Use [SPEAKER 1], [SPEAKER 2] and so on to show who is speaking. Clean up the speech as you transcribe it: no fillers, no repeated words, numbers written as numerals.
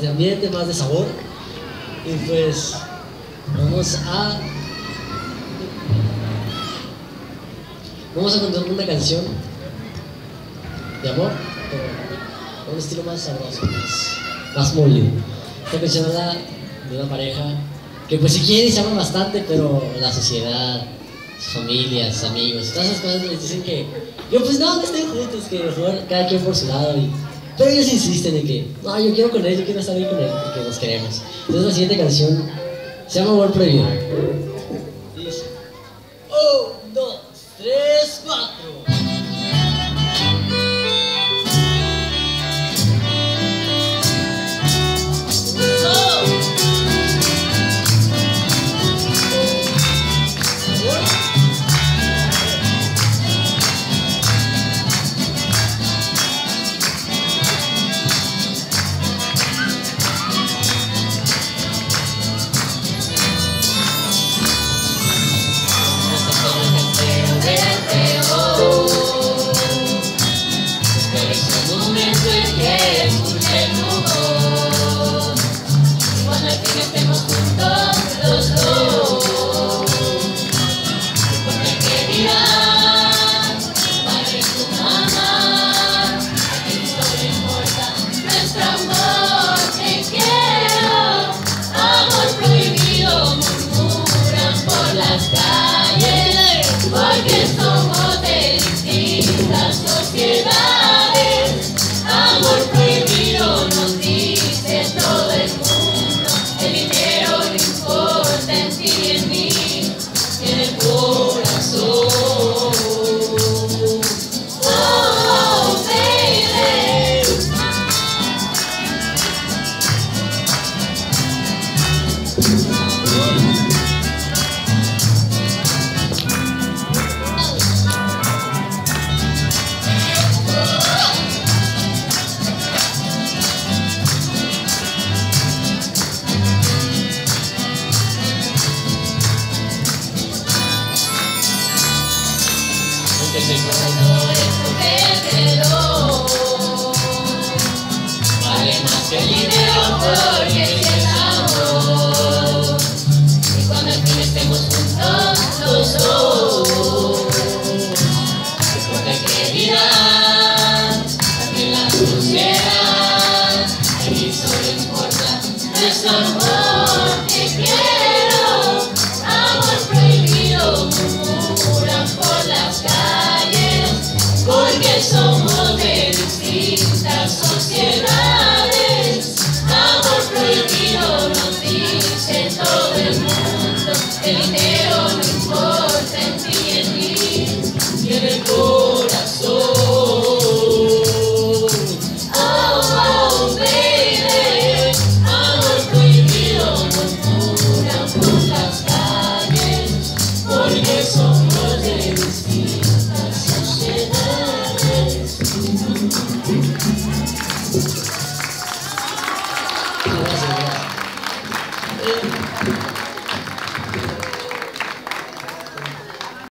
[SPEAKER 1] más de ambiente, más de sabor. Y pues vamos a cantar una canción de amor, pero con un estilo más sabroso, más movido. Esta canción habla de una pareja que pues si quiere y se ama bastante, pero la sociedad, sus familias, sus amigos, todas esas cosas les dicen que pues no estén juntos, que mejor cada quien por su lado. Pero ellos insisten en que no, yo quiero con él, yo quiero estar ahí con él, porque nos queremos. Entonces la siguiente canción se llama Amor Prohibido. Dice 1, 2, 3, 4.
[SPEAKER 2] Vale más que el dinero porque es el amor. Y cuando al fin estemos juntos los dos, porque qué dirán también la sociedad, a mí solo importa nuestro amor.